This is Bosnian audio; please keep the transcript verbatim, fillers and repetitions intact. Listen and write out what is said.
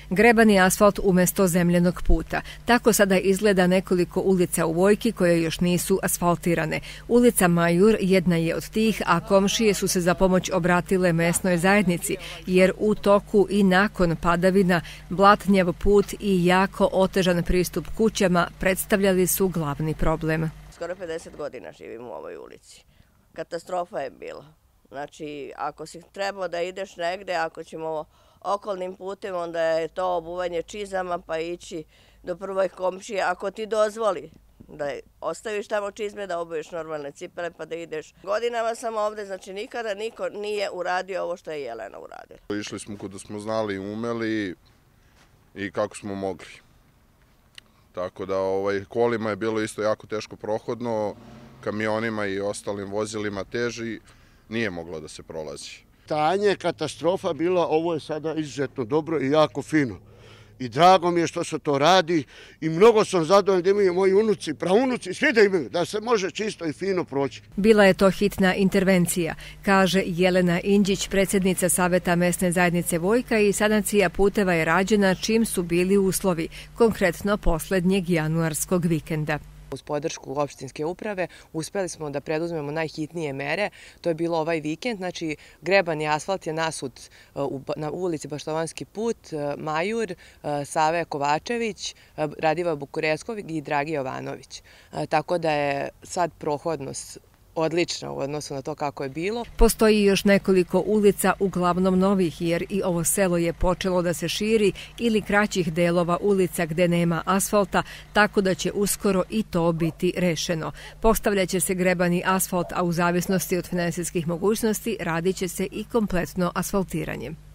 Grebani asfalt umjesto zemljenog puta. Tako sada izgleda nekoliko ulica u Vojki koje još nisu asfaltirane. Ulica Majur jedna je od tih, a komšije su se za pomoć obratile mesnoj zajednici, jer u toku i nakon padavina blatnjav put i jako otežan pristup kućama predstavljali su glavni problem. Skoro pedeset godina živim u ovoj ulici. Katastrofa je bila. Znači, ako si trebao da ideš negde, ako ćemo okolnim putem, onda je to obuvanje čizama pa ići do prvoj komšije. Ako ti dozvoli da ostaviš tamo čizme, da obuješ normalne cipele pa da ideš. Godinama sam ovde, znači nikada niko nije uradio ovo što je Jelena uradila. Išli smo kuda smo znali i umeli i kako smo mogli. Tako da ovaj, kolima je bilo isto jako teško prohodno, kamionima i ostalim vozilima teži, nije moglo da se prolazi. Stanje, katastrofa bila, ovo je sada izuzetno dobro i jako fino. I drago mi je što se to radi i mnogo sam zadovoljan da imaju moji unuci, praunuci, svi da imaju, da se može čisto i fino proći. Bila je to hitna intervencija, kaže Jelena Indžić, predsjednica Saveta mesne zajednice Vojka, i sanacija puteva je rađena čim su bili uslovi, konkretno posljednjeg januarskog vikenda. Uz podršku opštinske uprave uspeli smo da preduzmemo najhitnije mere. To je bilo ovaj vikend. Znači, grebani asfalt je nasut na ulici Baštovanski put, Majur, Save Kovačević, Radiva Bukureckov i Dragi Jovanović. Tako da je sad prohodnost odlična u odnosu na to kako je bilo. Postoji još nekoliko ulica, uglavnom novih, jer i ovo selo je počelo da se širi, ili kraćih delova ulica gde nema asfalta, tako da će uskoro i to biti rešeno. Postavljaće se grebani asfalt, a u zavisnosti od finansijskih mogućnosti radit će se i kompletno asfaltiranje.